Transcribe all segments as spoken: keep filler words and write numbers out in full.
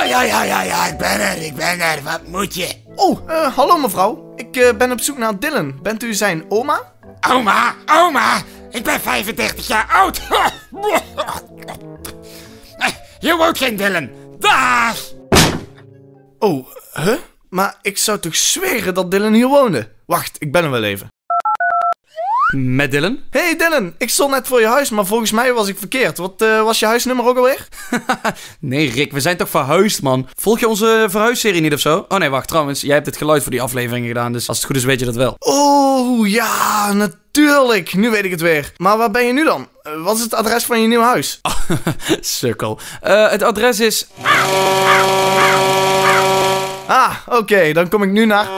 ja, ja, ja, ja, ik ben er, ik ben er. Wat moet je? Oh, uh, hallo mevrouw. Ik uh, ben op zoek naar Dylan. Bent u zijn oma? Oma, oma, ik ben vijfendertig jaar oud. Je woont geen Dylan. Dag! Oh, huh? Maar ik zou toch zweren dat Dylan hier woonde? Wacht, ik ben er wel even. Met Dylan? Hey Dylan, ik stond net voor je huis, maar volgens mij was ik verkeerd. Wat uh, was je huisnummer ook alweer? Nee Rick, we zijn toch verhuisd, man. Volg je onze verhuisserie niet of zo? Oh nee, wacht, trouwens, jij hebt het geluid voor die afleveringen gedaan, dus als het goed is weet je dat wel. Oh, ja, natuurlijk. Nu weet ik het weer. Maar waar ben je nu dan? Uh, wat is het adres van je nieuw huis? Sukkel. Uh, het adres is... Ah, oké, okay, dan kom ik nu naar...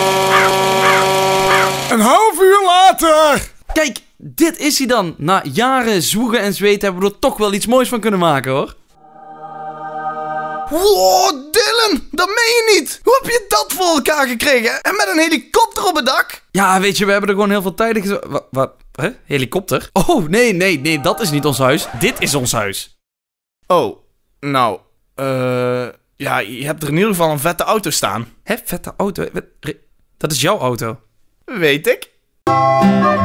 Een half uur later! Kijk, dit is hij dan. Na jaren zwoegen en zweten hebben we er toch wel iets moois van kunnen maken, hoor. Wow, Dylan, dat meen je niet! Hoe heb je dat voor elkaar gekregen? En met een helikopter op het dak? Ja, weet je, we hebben er gewoon heel veel tijd in gezo... Wat? Wat? Hè? Helikopter? Oh, nee, nee, nee, dat is niet ons huis. Dit is ons huis. Oh, nou, eh... Uh, ja, je hebt er in ieder geval een vette auto staan. Hè, vette auto? Dat is jouw auto. Weet ik.